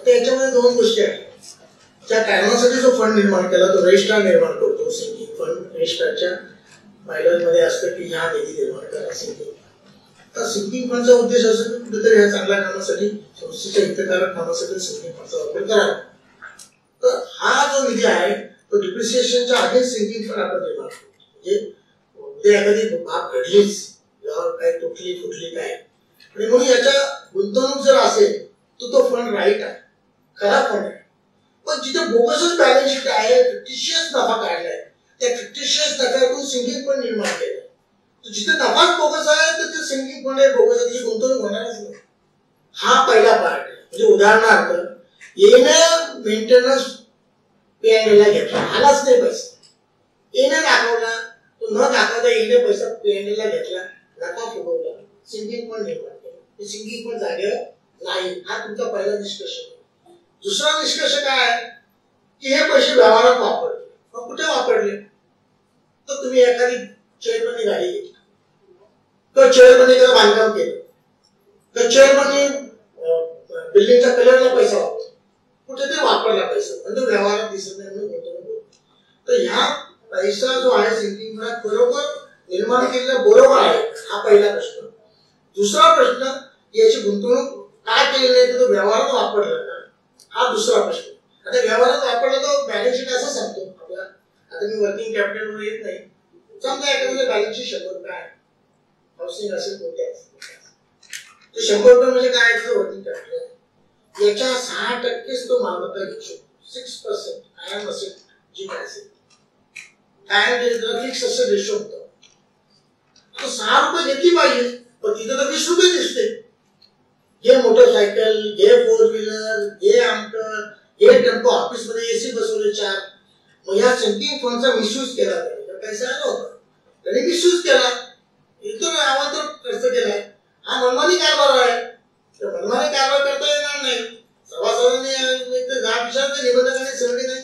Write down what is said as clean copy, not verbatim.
आता याच्यामध्ये दोन गोष्टी आहेत. त्या कारणासाठी जो फंड निर्माण केला तो रजिस्ट्रार निर्माण करतो. सिंकिंग फंड रजिस्ट्रारच्या बायलॉमध्ये असतं की ह्या निधी निर्माण करा सिंकिंग. तर सिंकिंग फंडचा उद्देश असतो की कुठेतरी ह्या चांगल्या कामासाठी संस्थेच्या हितकारक कामासाठी सिंकिंग फंडचा वापर करावा. तर हा जो निधी आहे तो डिप्रिसिएशनच्या आधीच सिंकिंग फंड आपण निर्माण करतो. म्हणजे उद्या एखादी बाब घडलीच किंवा काय तुटली फुटली काय आणि म्हणून याच्या गुंतवणूक जर असेल तर तो फंड राईट आहे, खरा फंड आहे. पण जिथे बोगसच बॅलन्स शीट आहे, फिक्टिशियस नफा काढलाय, त्या फिक्टिशियस नफ्यातून सिंकिंग फंड निर्माण केलं. तर जिथे नफाच बोगस आहे तर ते सिंकिंग फंड आहे बोगस आहे, त्याची गुंतवणूक होणारच नाही. हा पहिला पार्ट आहे. म्हणजे उदाहरणार्थ येणे मेंटेनन्स पीएनएलला घेतला, आलाच नाही पैसा, येणे दाखवला, तो न दाखवता येणे पैसा पीएनएलला घेतला, नफा फुगवला, सिंकिंग फंड निर्माण केलं. सिंकिंग फंड जागेवर नाही. हा तुमचा पहिला निष्कर्ष. दुसरा निष्कर्ष काय आहे की हे पैसे व्यवहारात वापरले. मग कुठे वापरले? तर तुम्ही एखादी चेअरमनी गाडी घेतली किंवा चेअरमनी एखादं बांधकाम केलं तर चेअरमनी बिल्डिंगच्या कलरला पैसा वापरला, कुठे ते वापरला पैसा, म्हणजे व्यवहारात दिसत नाही म्हणून गुंतवणूक. तर ह्या पैसा जो आहे सिंकिंग फंडात बरोबर निर्माण केलेला बरोबर आहे, हा पहिला प्रश्न. दुसरा प्रश्न याची गुंतवणूक काय केली नाही तर तो व्यवहारात वापरला ना, हा दुसरा प्रश्न. आता व्यवहारात वापरला तो बॅलन्स शीट असं सांगतो आपला. आता मी वर्किंग कॅपिटलवर येत नाही. समजा एखाद्या बॅलन्स शीट 100 रुपये आहे, हाऊसिंग असेल कोणते असेल तर 100 रुपये म्हणजे काय आहे वर्किंग कॅपिटल. याच्या 6% तो मालमत्ता घेऊ शकतो. 6% कायम असेल जी काय असेल कायम फिक्स असेल रेशो होतो. आता 6 रुपये घेतली पाहिजे पण तिथं तर 20 रुपये दिसते. हे मोटरसायकल, हे 4 व्हीलर, हे आमचं, हे टेम्पो, ऑफिस मध्ये एसी बसवले 4. मग या सिंकिंग फंडचा मिसयूज केला त्याने. पैसा आला होता त्याने मिसयूज केला, इतर अवांतर खर्च केलाय. हा मनमानी कारभार आहे. मनमानी कारभार करता येणार नाही. सभासदांनी विचारते निबंधकाने 79